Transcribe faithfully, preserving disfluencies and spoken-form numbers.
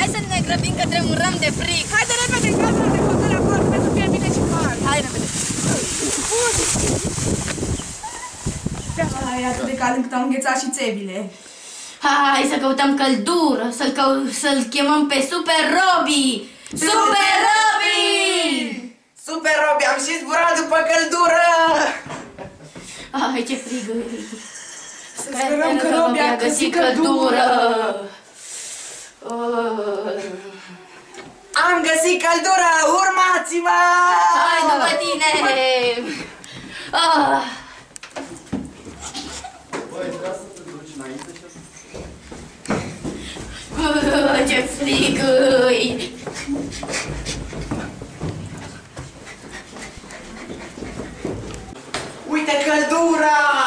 Hai să ne grăbim că tremurăm de frig. Haide repede în camera de copil acolo, pentru că e bine și cald. Hai repede. Ai atât de cald încât au înghețat și țevile. Hai să căutăm căldură, să-l cău să-l chemăm pe Super Robi! Super Robi! Super Robi, am și zburat după căldură! Ai, ce frig! Să sperăm că Robi a găsit căldură! Am găsit căldură! Urmați-mă! Hai după tine! Ah. Băi, vreau să te duci înainte și să... Uh, ce frig îi! Uite căldura!